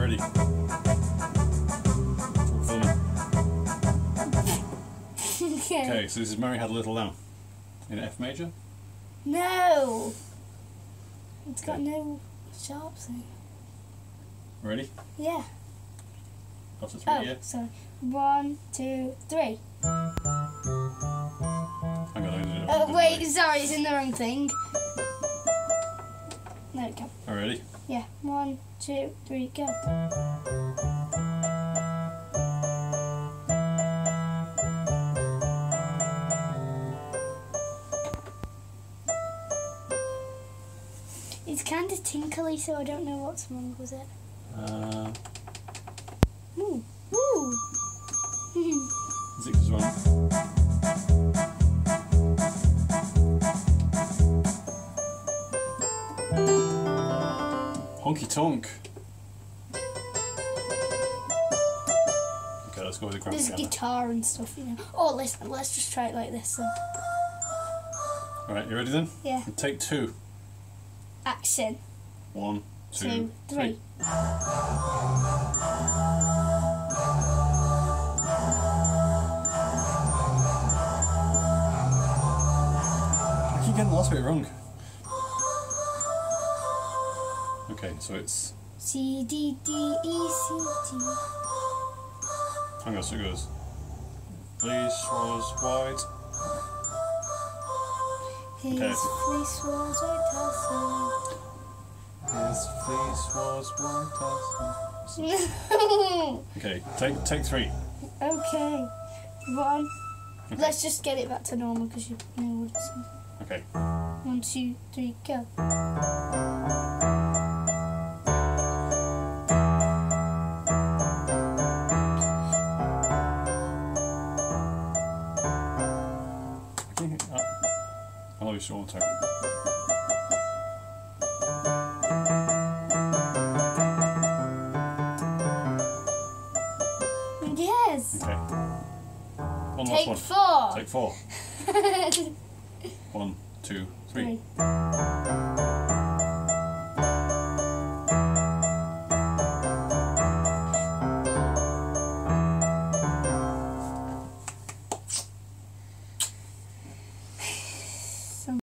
ready? Filming. Okay, so this is Mary Had a Little Lamb in F major. No! It's got no sharp thing. Ready? Yeah. Up to 3, Oh, yeah? sorry. 1, 2, 3. Hang on, Oh, wait, sorry, it's in the wrong thing. There we go. Are you ready? Yeah. 1, 2, 3, go. It's kind of tinkly, so I don't know what's wrong with it. Ooh. Ooh. 6 is wrong. Honky tonk. Okay, let's go with the grand There's piano. guitar and stuff, you know. Oh, listen, let's just try it like this then. Alright, you ready then? Yeah. Take 2. Action. 1, 2, 2, 3. I keep getting the last bit wrong. Okay, so it's... C, D, D, E, C, D. Hang on, so it goes... Fleece was white. His Okay. fleece was white as His fleece was white as... snow. Okay, take 3. Okay. 1. Okay. Let's just get it back to normal because you know what it's. Okay. 1, 2, 3, go. I'll always show one time. Yes. Okay. One last Take one. 4. Take 4. 1, 2, 3. 3.